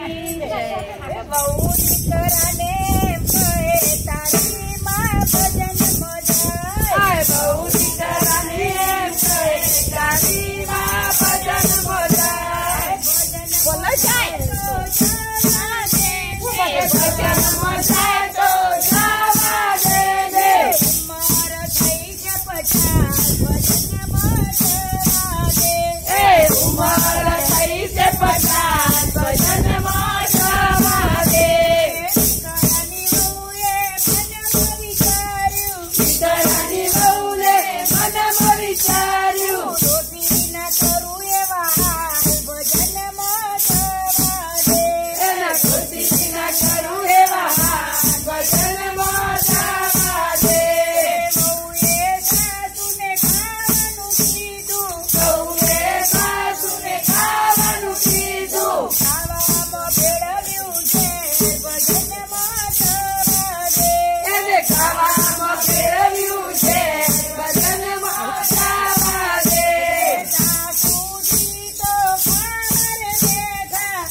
की जय। बहु दीकराने कहे तारी माँ भजन मजाय। बहु दीकराने कहे तारी माँ भजन मजाय। बोलो जाए भजन मजाय तो जावा दे दे। उमर थई के पचास भजन मजा दे। उमर थई से 50 भजन मजा दे। दीकरानी बहूले मन विचार्યું। रोटी न करूँ एवा भजन मजा दे। रोटी न करूँ एवा भजन मजा दे। बहुए सासुने खाવાનું કીધું। बहुए સાસુને ખાવાનું કીધું। ખાવામાં ભેળવ્યું છે ભજન મજા દે। એને ખાવામાં ભેળવ્યું છે ભજન મજા દે। સાસુજી તો ખાવર બેઠા।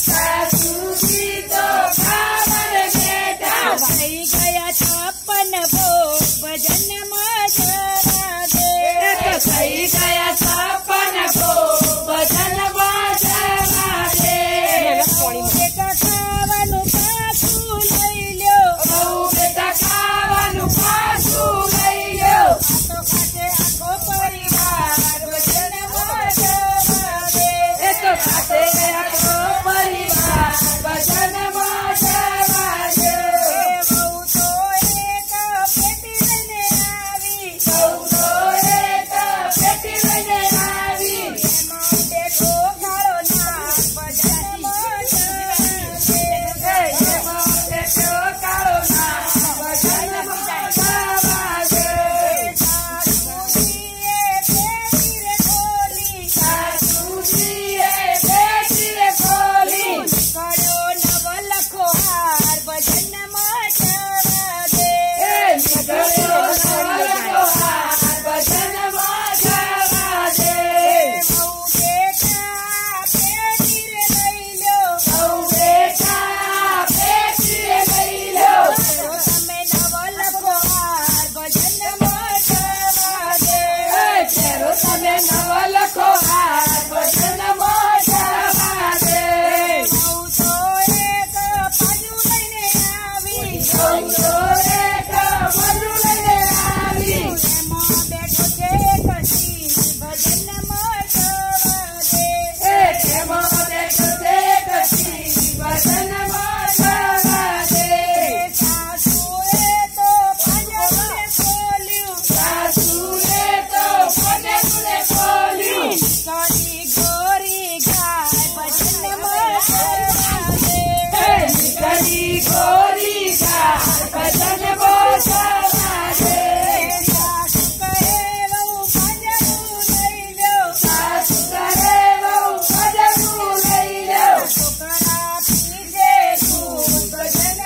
સાસુજી તો ખાવર બેઠા। થઈ ગયા 56 ભોગ ભજન મજા દે। થઈ ગયા 56 ભોગ ભજન મજા દે। બહુ બેટા ખાવાનું પાછું લઈ લ્યો। બહુ બેટા ખાવાનું પાછું લઈ લ્યો। આખો ખાતે આખો પરિવાર ભજન મજા દે। એ તો ખાતે આખો પરિવાર ભજન મજા દે। બહુ તો એક પેટી લઈને આવી। બહુ તો એક પેટી લઈને આવી। એમાં બેઠો ગાળો ના ભજન મજા દે। એમાં બેઠો ગાળો ના ભજન મજા દે। સાસુજીએ પેટી રે ખોલી। સાસુજીએ પેટી રે ખોલી। નીકળ્યો નવલખો હાર ભજન મજા દે। નીકળ્યો નવલખો હાર ભજન મજા દે। બહુ બેટા પેટી રે લઈ લ્યો। બહુ બેટા પેટી રે લઈ લ્યો। તમે નવલખો હાર ભજન મજા દે। પહેરો તમે નવલખો હાર ભજન મજા દે। બહુ તો એક પાજુ લઈને આવી। બહુ તો એક પાજુ લઈને આવી। એમાં બેઠો છે એક શીશ ભજન મજા દે। એમાં બેઠો છે એક શીશ ભજન મજા દે। સાસુએ તો પાંજરે ખોલ્યું। સાસુએ તો પાંજરે ખોલ્યું। નીકળી ગોરી ગાય ભજન મજા દે। નીકળી ગોરી ગાય ભજન મજા દે। સાસુ કહે વહુ પાંજરું લઈ લ્યો। સાસુ કહે વહુ પાંજરું લઈ લ્યો। છોકરા પીજે દૂધ ભજન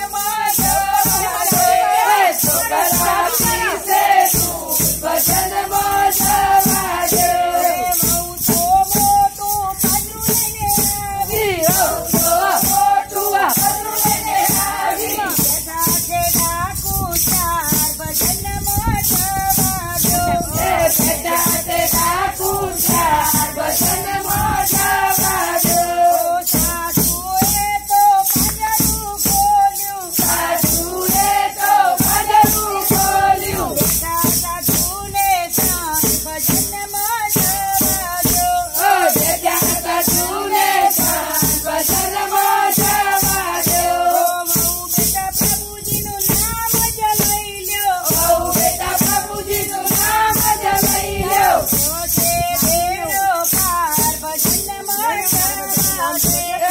મજા દે। છોકરા પીજે દૂધ ભજન મજા દે। બહુ તો મોટું પાંજરું લઈને આવી। બહુ તો મોટું પાંજરું લઈને આવી। બેઠા છે ડાકુ ચાર ભજન મજા દે। બેઠા છે ડાકુ ચાર ભજન મજા દે। સાસુએ તો પાંજરું ખોલ્યું। સાસુએ તો પાંજરું ખોલ્યું। બેટા સાસુને સાંજ ભજન મજા દે। બેટા સાસુને સાંજ ભજન મજા દે। બહુ બેટા પ્રભુજીનું નામ જ લઈ લ્યો। બહુ બેટા પ્રભુજીનું નામ જ લઈ લ્યો। છે બેડો પાર ભજન મજા દે।